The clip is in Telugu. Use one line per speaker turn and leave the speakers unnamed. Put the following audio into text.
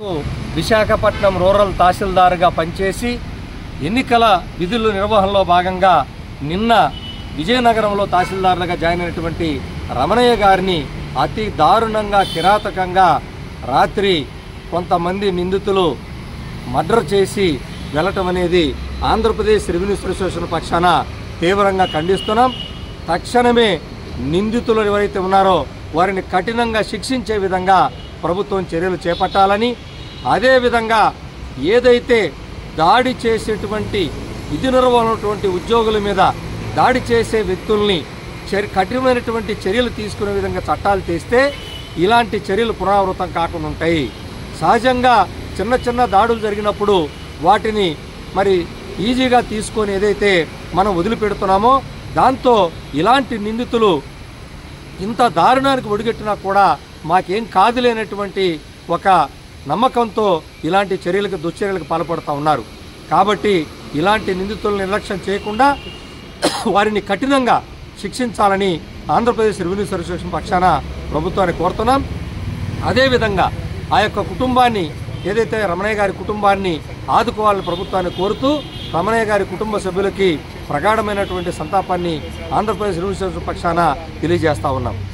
విశాఖపట్నం రూరల్ తహసీల్దార్గా పనిచేసి ఎన్నికల విధుల నిర్వహణలో భాగంగా నిన్న విజయనగరంలో తహసీల్దార్లుగా జాయిన్ అయినటువంటి రమణయ్య గారిని అతి దారుణంగా కిరాతకంగా రాత్రి కొంతమంది నిందితులు మర్డర్ చేసి వెళ్ళటం అనేది ఆంధ్రప్రదేశ్ రెవెన్యూ అసోసియేషన్ పక్షాన తీవ్రంగా ఖండిస్తున్నాం. తక్షణమే నిందితులు ఎవరైతే ఉన్నారో వారిని కఠినంగా శిక్షించే విధంగా ప్రభుత్వం చర్యలు చేపట్టాలని, అదేవిధంగా ఏదైతే దాడి చేసేటువంటి విధి నిర్వహణటువంటి ఉద్యోగుల మీద దాడి చేసే వ్యక్తుల్ని కఠినమైనటువంటి చర్యలు తీసుకునే విధంగా చట్టాలు తెస్తే ఇలాంటి చర్యలు పునరావృతం కాకుండా ఉంటాయి. సహజంగా చిన్న చిన్న దాడులు జరిగినప్పుడు వాటిని మరి ఈజీగా తీసుకొని ఏదైతే మనం వదిలిపెడుతున్నామో దాంతో ఇలాంటి నిందితులు ఇంత దారుణానికి ఒడిగట్టినా కూడా మాకేం కాదులేనటువంటి ఒక నమ్మకంతో ఇలాంటి చర్యలకు దుశ్చర్యలకు పాల్పడుతూ ఉన్నారు. కాబట్టి ఇలాంటి నిందితులను నిర్లక్ష్యం చేయకుండా వారిని కఠినంగా శిక్షించాలని ఆంధ్రప్రదేశ్ రెవెన్యూ అసోసియేషన్ పక్షాన ప్రభుత్వాన్ని కోరుతున్నాం. అదేవిధంగా ఆ యొక్క కుటుంబాన్ని ఏదైతే రమణయ్య గారి కుటుంబాన్ని ఆదుకోవాలని ప్రభుత్వాన్ని కోరుతూ రమణయ్య గారి కుటుంబ సభ్యులకి ప్రగాఢమైనటువంటి సంతాపాన్ని ఆంధ్రప్రదేశ్ రెవెన్యూ అసోసియేషన్ పక్షాన తెలియజేస్తా ఉన్నాం.